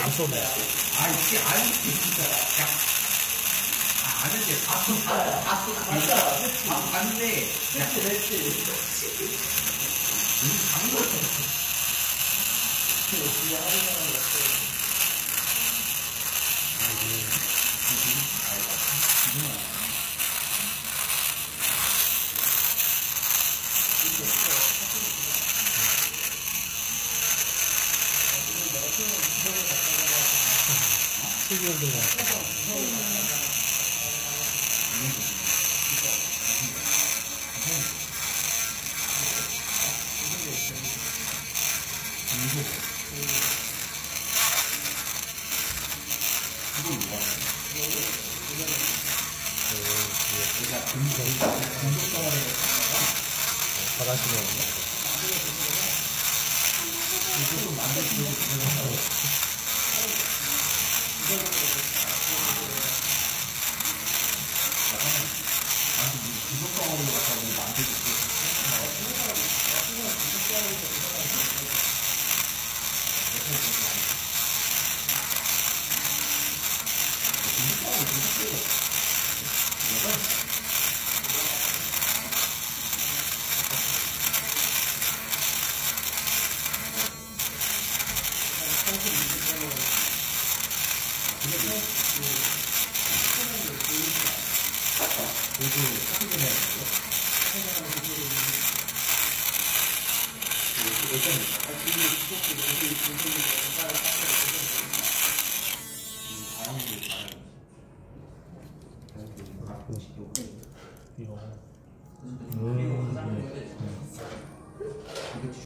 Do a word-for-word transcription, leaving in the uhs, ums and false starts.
안 쏘네. 아, 이게 아니, 진짜. 야. 아, 아는데, 다 쏘, 다, 다 쏘, 맞아. 다 봤는데. 됐지, 됐지. 응, 간 거야. 뒤에 할인하는 거 없어. 잘하시네요. 음.